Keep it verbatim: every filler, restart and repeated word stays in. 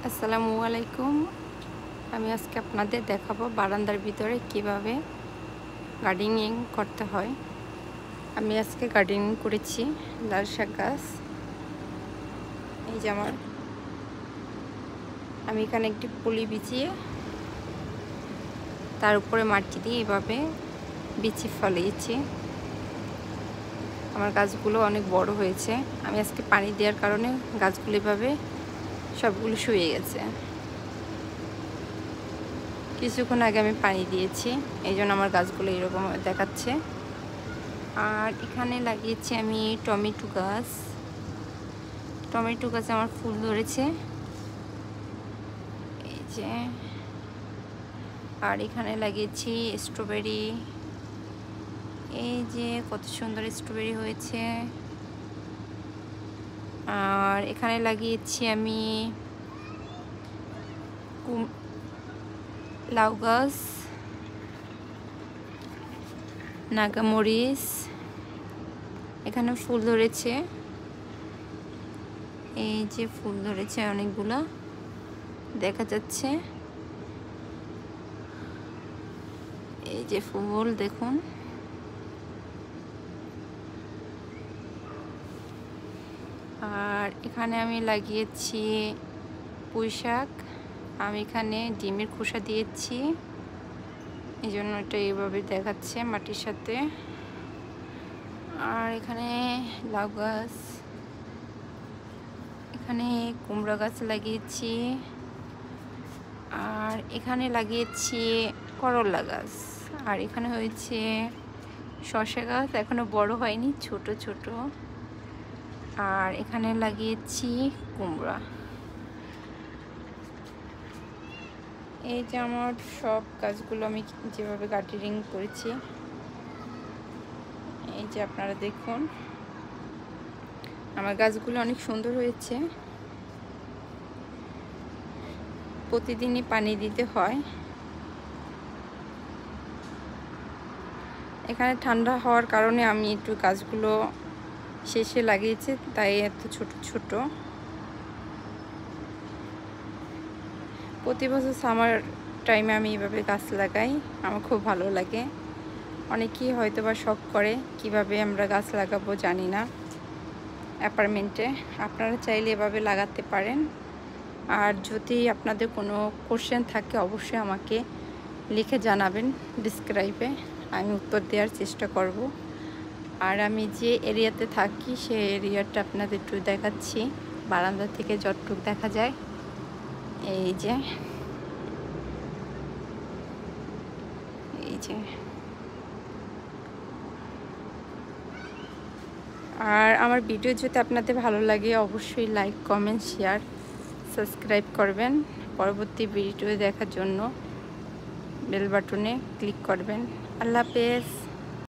আসসালামু আলাইকুম। আমি আজকে আপনাদের দেখাবো বারান্দার ভিতরে কিভাবে গার্ডেনিং করতে হয়। আমি আজকে গার্ডেনিং করেছি লাল শাক গাছ। এই যে আমার আমি এখানে একটি পলি বিছিয়ে তার উপরে মাটি দিয়ে এভাবে বিচি ফলিয়েছি। আমার গাছগুলো অনেক বড় হয়েছে। আমি আজকে পানি দেওয়ার কারণে গাছগুলো এভাবে সবগুলো শুয়ে গেছে। কিছুক্ষণ আগে আমি পানি দিয়েছি, এই জন্য আমার গাছগুলো এরকম দেখাচ্ছে। আর এখানে লাগিয়েছি আমি টমেটো গাছ। টমেটো গাছে আমার ফুল ধরেছে, এই যে। আর এখানে লাগিয়েছি স্ট্রবেরি, এই যে কত সুন্দর স্ট্রবেরি হয়েছে। আর এখানে লাগিয়েছি আমি লাউ গাছ, নাগামরিচ, এখানে ফুল ধরেছে, এই যে ফুল ধরেছে অনেকগুলো দেখা যাচ্ছে। এই যে ফুল দেখুন। আর এখানে আমি লাগিয়েছি পুঁই শাক। আমি এখানে ডিমের খোসা দিয়েছি, এই জন্য এটা এইভাবে দেখাচ্ছে মাটির সাথে। আর এখানে লাউ গাছ, এখানে কুমড়া গাছ লাগিয়েছি। আর এখানে লাগিয়েছি করলা গাছ। আর এখানে হয়েছে শসা গাছ, এখনো বড় হয়নি, ছোট ছোট। আর এখানে লাগিয়েছি কুমড়া। এই যে আমার সব গাছগুলো আমি যেভাবে গার্ডেনিং করেছি, এই যে আপনারা দেখুন। আমার গাছগুলো অনেক সুন্দর হয়েছে। প্রতিদিনই পানি দিতে হয়। এখানে ঠান্ডা হওয়ার কারণে আমি একটু গাছগুলো শেষে লাগিয়েছি, তাই এত ছোট ছোট। প্রতি বছর সামার টাইমে আমি এইভাবে গাছ লাগাই, আমার খুব ভালো লাগে। অনেকেই হয়তো বা শখ করে কিভাবে আমরা গাছ লাগাবো জানি না অ্যাপার্টমেন্টে। আপনারা চাইলে এভাবে লাগাতে পারেন। আর যদি আপনাদের কোনো কোশ্চেন থাকে অবশ্যই আমাকে লিখে জানাবেন ডিসক্রাইবে, আমি উত্তর দেওয়ার চেষ্টা করব। আর আমি যে এরিয়াতে থাকি সেই এরিয়াটা আপনাদের একটু দেখাচ্ছি, বারান্দা থেকে যতটুকু দেখা যায়। এই যে এই যে আর আমার ভিডিও যদি আপনাদের ভালো লাগে অবশ্যই লাইক, কমেন্ট, শেয়ার, সাবস্ক্রাইব করবেন। পরবর্তী ভিডিও দেখার জন্য বেল বাটনে ক্লিক করবেন। আল্লাহ হাফেজ।